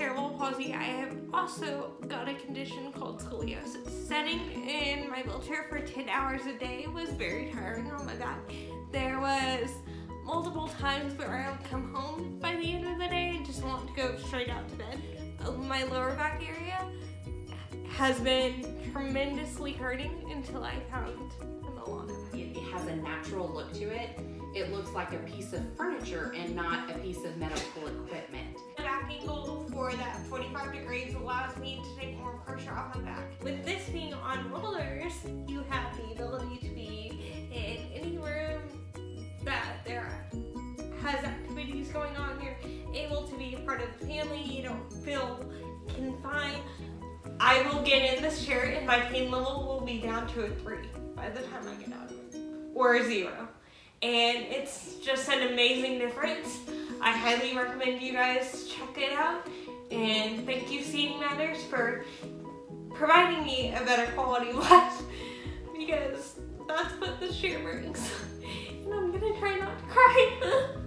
cerebral palsy, I have also got a condition called scoliosis. Sitting in my wheelchair for 10 hours a day was very tiring on my back. There was multiple times where I would come home by the end of the day and just want to go straight out to bed. My lower back area has been tremendously hurting until I found a Milano. It has a natural look to it. It looks like a piece of furniture and not a piece of medical equipment. The back angle for that 45 degrees allows me to take more pressure off my back. With this being on rollers, you have the ability to be in any room that there has activities going on. You're able to be a part of the family. You don't feel confined. I will get in this chair and my pain level will be down to a 3 by the time I get out of it, or a 0. And it's just an amazing difference. I highly recommend you guys check it out. And thank you, Seating Matters, for providing me a better quality of life, because that's what this chair brings. And I'm gonna try not to cry.